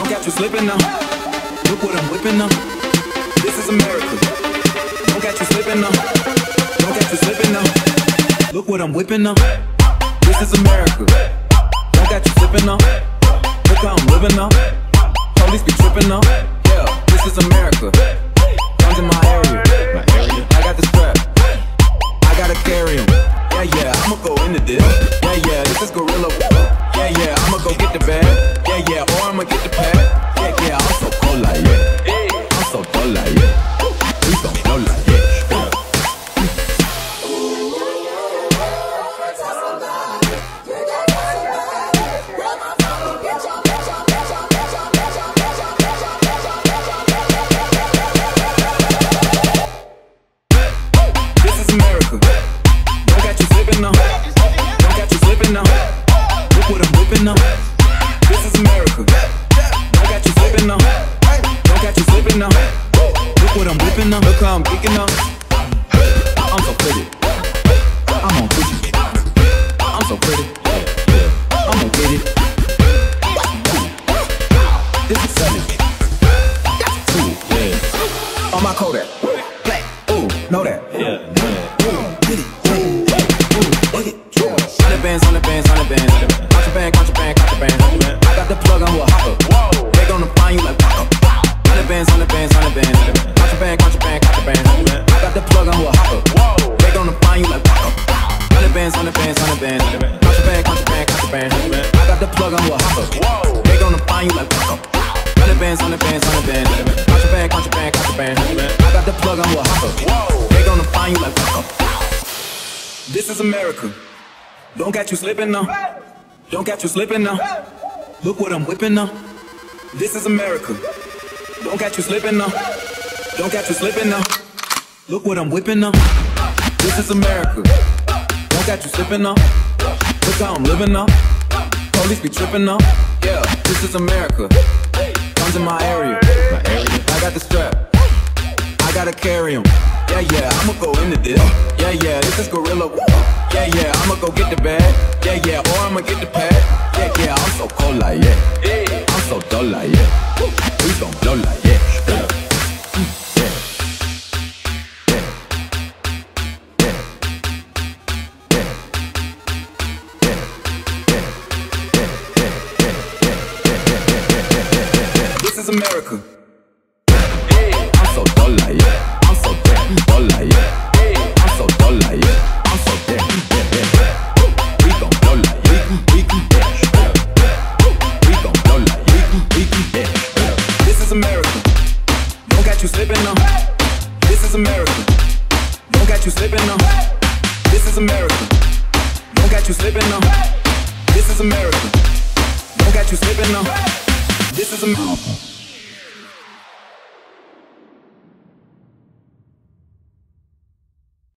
Don't catch you slipping now. Look what I'm whipping now. This is America. Don't catch you slipping now. Don't catch you slipping now. Look what I'm whipping now. This is America. Don't catch you slipping now. Look how I'm living now. Police be tripping now. Yeah, this is America. Guns in my area. I got the strap. I gotta carry 'em. Yeah, I'ma go into this. Yeah, this is gorilla. Yeah, I'ma go get the bag. Yeah, or I'ma get the pad. Yeah, I'm so cold like yeah. I'm so dull like yeah. We gon' blow like yeah. This is America. Don't catch you slipping now. Don't catch you slipping now. Look what I'm whipping now. This is America. Don't catch you slipping now. Don't catch you slipping now. Look what I'm whipping now. Look how I'm kicking now. I'm so pretty. I'm on Gucci. I'm so pretty. I'm gonna get it. This is selling. Yeah. On my Kodak. Black. Ooh, know that. Yeah. Ooh, get it. Ooh, get it. 100 bands, 100 bands, 100 bands. Contraband, contraband, contraband. I got the plug on who a hopper. They gonna find you like Waka. 100 bands, 100 bands, 100 bands. Contraband, contraband, contraband. I got the plug on who a hopper. They gonna find you like Waka. 100 bands, 100 bands, 100 bands. Contraband, contraband, contraband. I got the plug on who a hopper. They gonna find you like Waka. 100 bands, 100 bands, 100 bands. Contraband, contraband, contraband. I got the plug on who a hopper. They gonna find you like Waka. This is America. Don't catch you slipping now. Don't catch you slipping now. Look what I'm whipping now. This is America. Don't catch you slipping now. Don't catch you slipping now. Look what I'm whipping now. This is America. Don't catch you slipping now. Look how I'm living now. Police be tripping now. Yeah, this is America. Guns in my area. I got the strap. I gotta carry 'em. Yeah, I'ma go into this. Yeah, this is gorilla. Yeah, I'ma go get the bag. Yeah, or I'ma get the pad. Yeah, I'm so cold like yeah. I'm so dull like yeah. We gon' blow like yeah. This is America. I'm so dull like yeah. I'm so dull like yeah. I'm so dull like yeah. I'm so dead. We gon' blow like yeah. We gon' blow like yeah. This is America. Don't catch you slipping now. This is America. Don't catch you slipping now. This is America. Don't catch you slipping now. This is America. Don't catch you slipping now. This is America.